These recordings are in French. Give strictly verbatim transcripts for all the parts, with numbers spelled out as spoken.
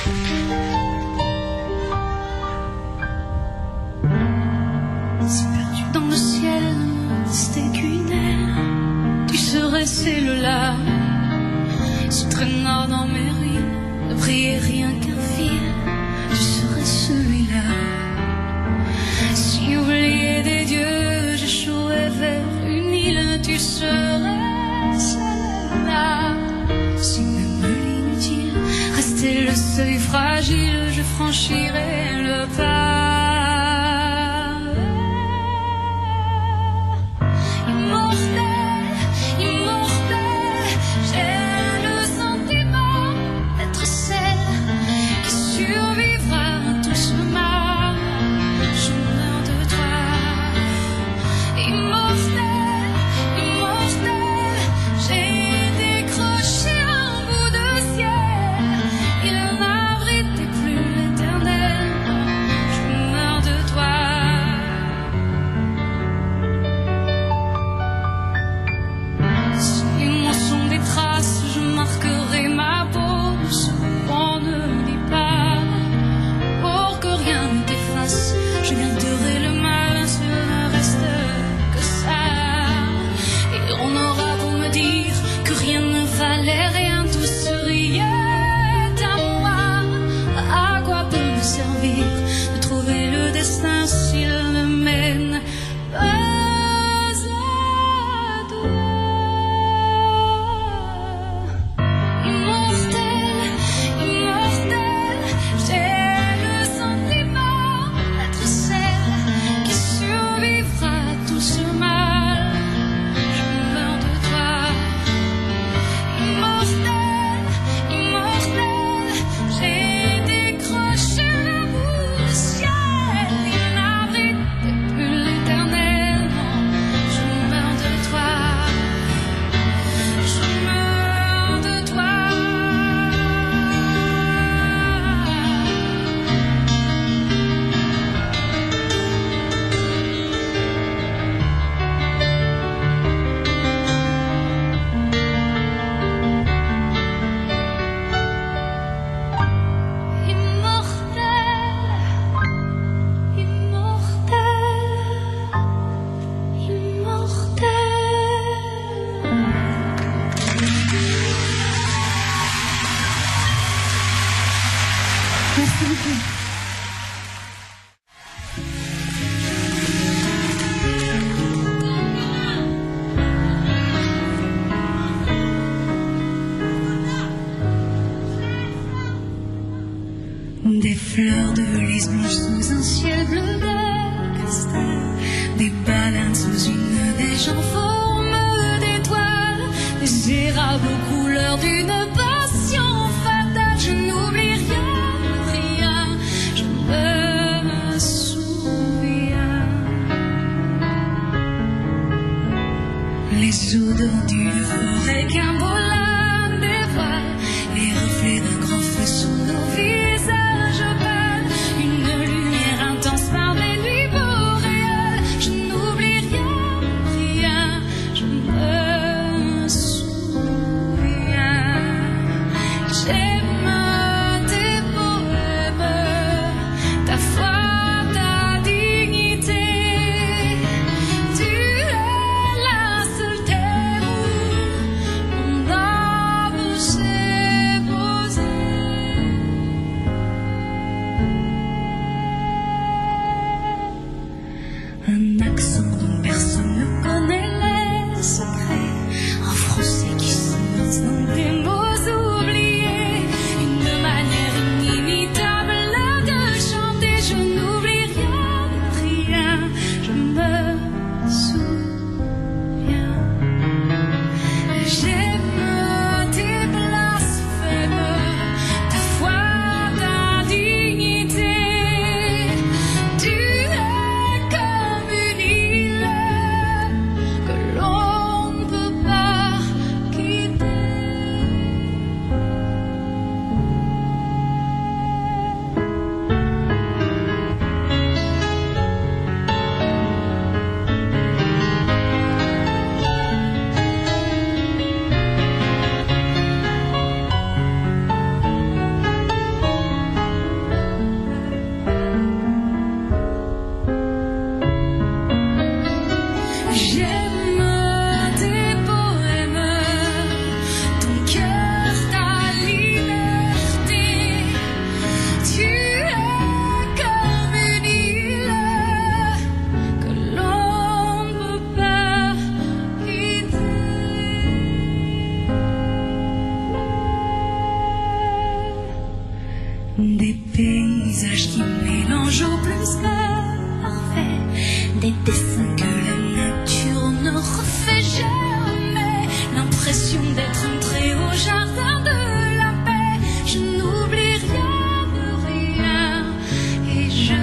Si perdu dans le ciel, c'était qu'une air, tu serais celle-là. Si traînant dans mes ruines, ne priais rien qu'un fil, tu serais celui-là. Si oublié des dieux, j'échouais vers une île, tu serais celle-là. Si même l'inutile restait le seuil fragile, je franchirais le pas. Des fleurs de lys blanches sous un ciel bleu de castel, des baleines sous une neige en forme d'étoile, des érables aux couleurs d'une passion fatale. Je n'oublie rien, rien, je me souviens. Les odeurs d'une forêt qu'un beau lame dévoile, les reflets d'un grand feu sous nos visages. Un accent dont personne ne connaît les secrets, un français qui se note dans des mots oubliés, une des paysages qui mélangent au plus parfait, des dessins que la nature ne refait jamais, l'impression d'être entré au jardin de la paix. Je n'oublie rien de rien et je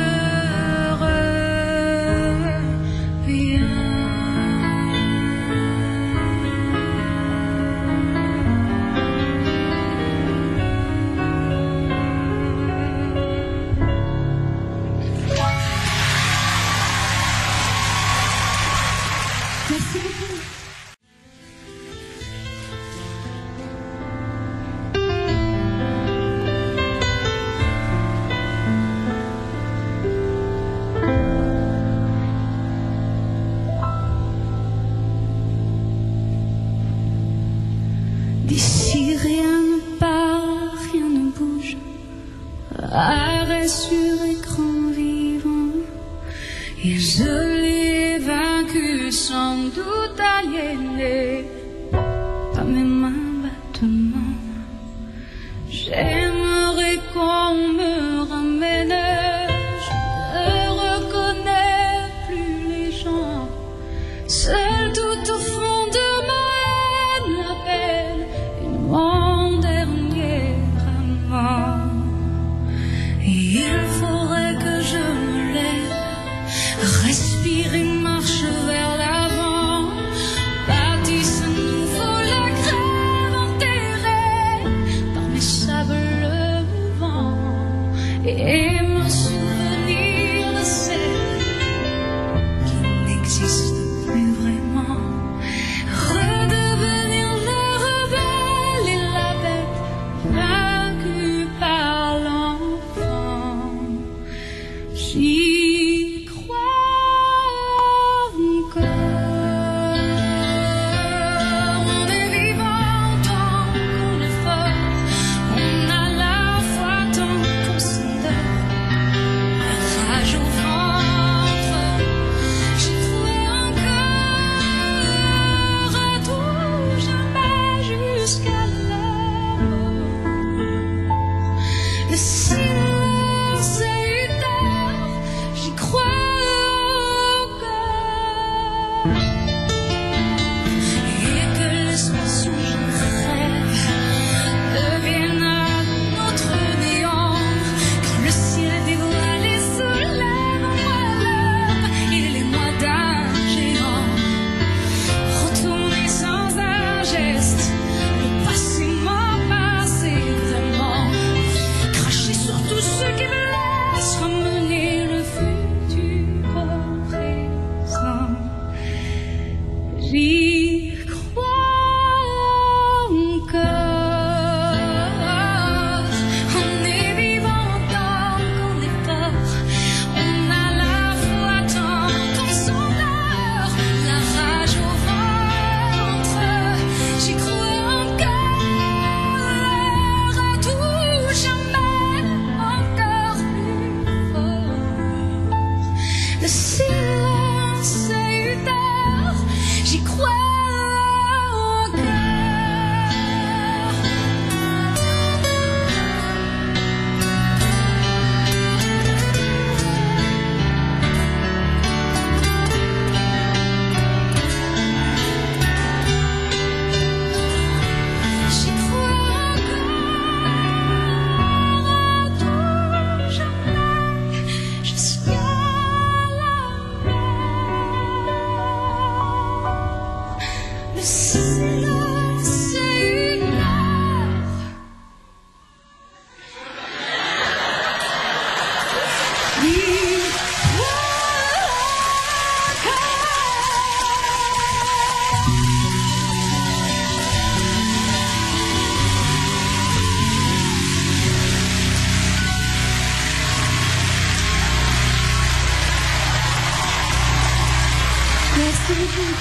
reviens. Merci beaucoup. D'ici rien ne part, rien ne bouge, arrêt sur écran vivant, et je l'ai vaincu sans doute aliéné par mes mains battements. J'aimerais qu'on me ramène, je ne reconnais plus les gens, seul tout au fond de ma haine l'appelle mon dernier amant. Il faudrait que je me lève, respire et marche vers l'avant, bâtisse à nouveau la grève enterrée par mes sables mouvants, et me souvenir de celle qui n'existe plus vraiment, redevenir le rebelle et la bête vaincue par l'enfant. J'y crois encore. On est vivant tant qu'on est fort, on a la foi tant qu'on s'endort, la rage au ventre. J'y crois encore à tout jamais jusqu'à la mort. Le silence est une heure, j'y crois encore. Et que l'espace où je rêve devienne un autre néant, quand le ciel dévoilé se lève en moi l'heure, il est moi d'un géant. Retourner sans un geste, le passé m'a passé tellement, cracher sur tout ce qui me laisse, ramener le futur au présent. J'y crois encore. On est vivant tant qu'on est fort, on a la foi tant qu'on s'endort, la rage au ventre. J'y crois encore à tout jamais, encore plus fort. Le silence est une heure, j'y crois encore. J'y crois encore à tout jamais jusqu'à la mort. Le silence est une heure. J'y crois encore. Merci beaucoup.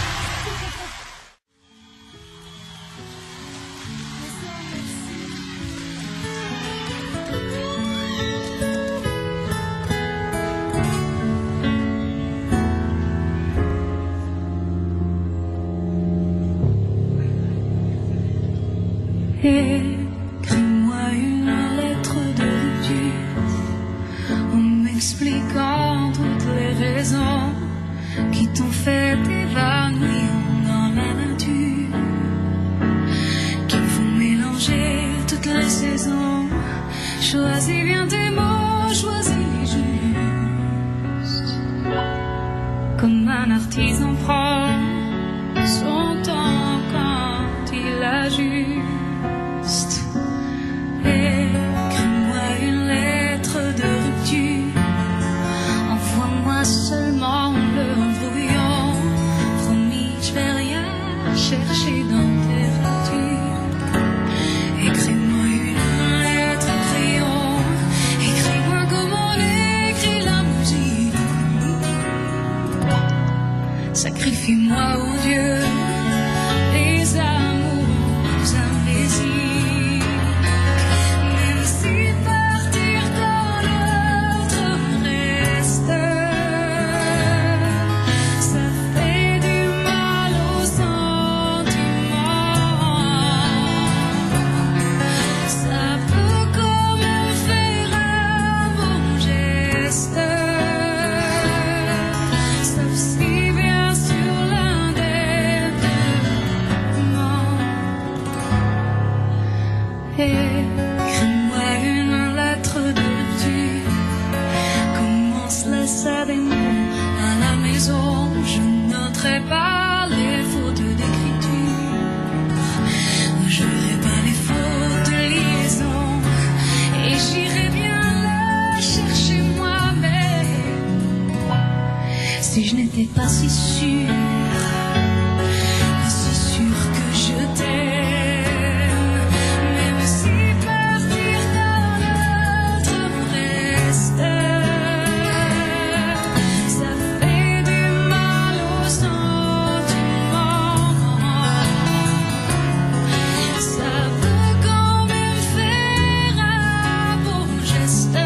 Écris-moi une lettre de Choisis bien tes mots, choisis juste, comme un artisan prend son temps quand il ajuste. Écris-moi une lettre de rupture, envoie-moi seulement le brouillon. Promis, je vais rien chercher dans tes ratures. Écris-moi une lettre au crayon, écris-moi comme on écrit la musique. Sacrifie-moi au Dieu les amours invisibles. Même si partir dans l'autre reste, ça fait du mal aux sentiments. Ça peut quand même faire un bon geste, sauf si bien sûr l'un des deux ment. Écris-moi une lettre de rupture, commence-la ça des mots à la maison. Je noterai pas les fautes d'écriture, je verrai pas les fautes de liaison, et j'irai bien la chercher moi-même. Si je n'étais pas si sûre, si sûre que je t'aime, même si partir dans l'autre reste, ça fait du mal aux sentiments. Ça peut quand même faire un beau geste,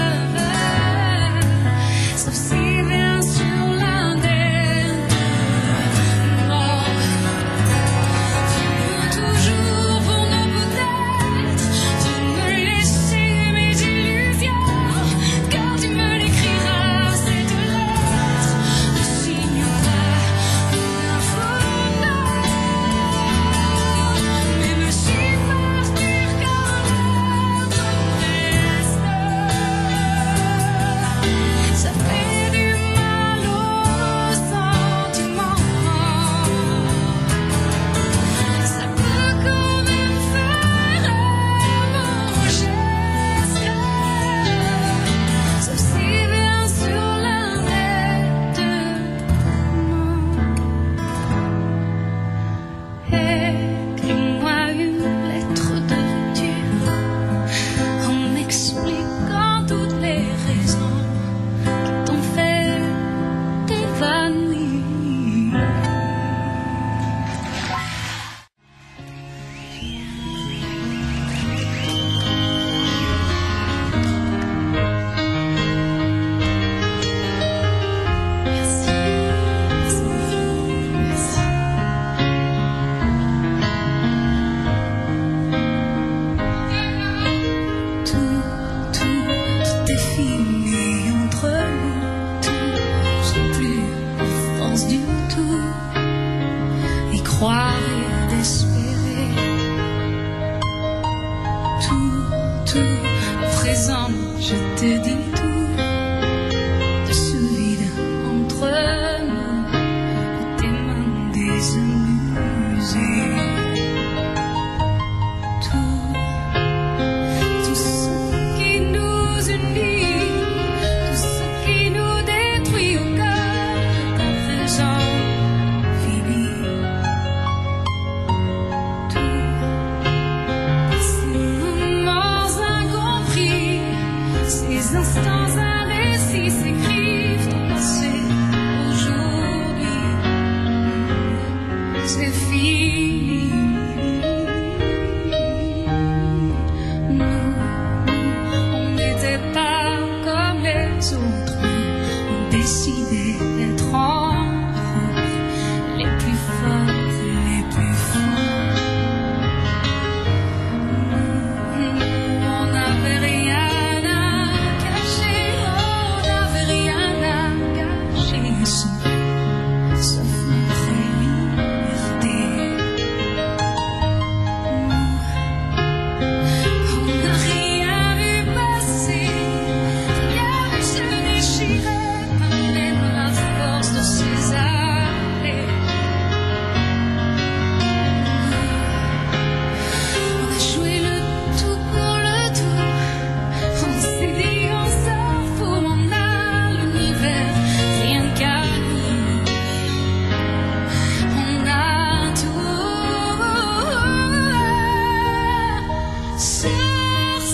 sauf si bien sûr l'un des deux ment. Tu peux toujours, pour ne peut-être, tu me laisser mes illusions, car tu me l'écriras cette lettre, ne signe pas une faute. Même si partir quand l'autre reste, ça fait du mal aux sentiments. Ça peut quand même faire un bon geste, sauf si bien sûr l'un des deux ment. Écris-moi une lettre de rupture, en m'expliquant toutes les raisons qui t'ont fait t'évanouir. Merci, merci, merci. Tout, tout, tout est fini entre nous. Tout, c'est plus en France du tout. Y croire et espérer. Tout, tout, présent, je te dis tout. De ce vide entre nous, de tes mains désamusées. Tout, tout ce qui nous unit, tout ce qui nous détruit au cœur, à présent fini. Tout, ces moments incompris, ces instants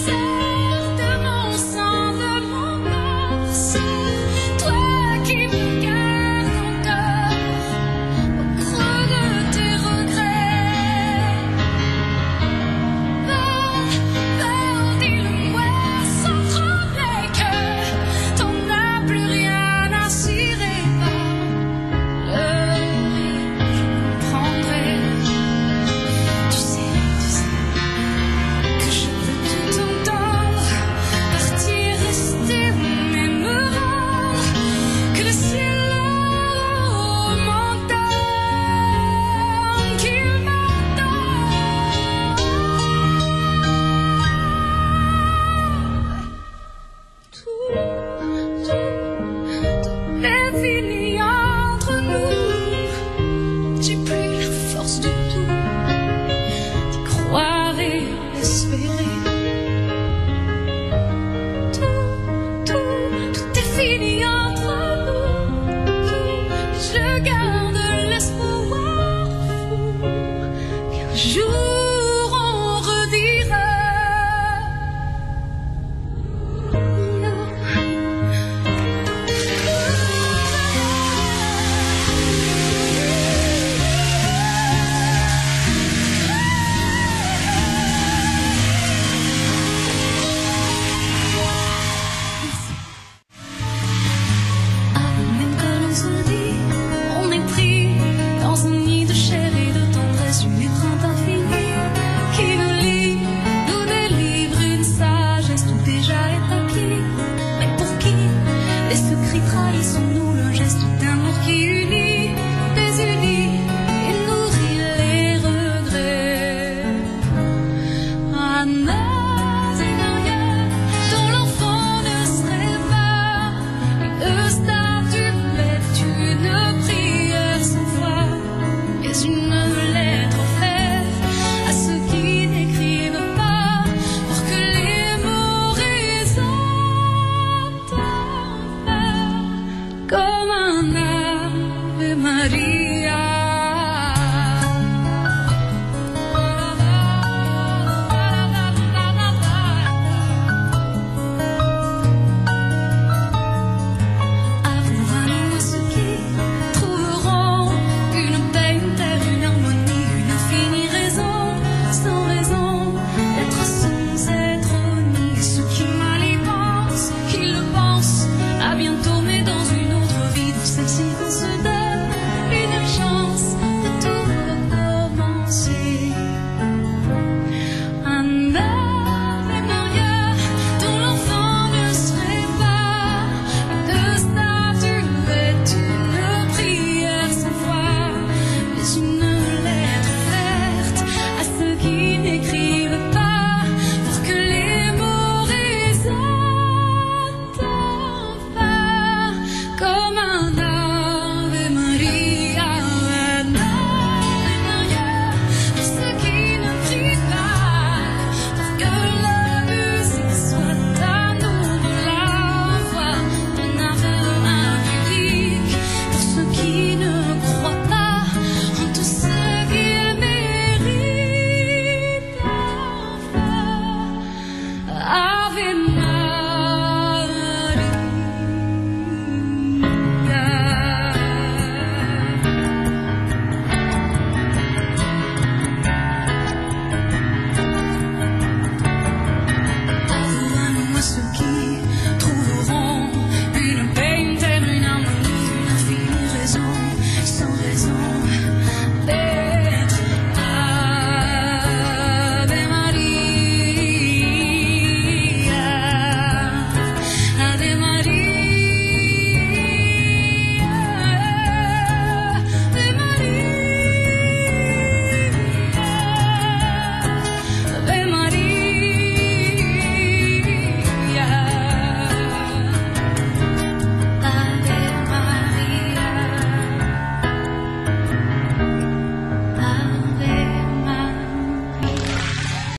Ave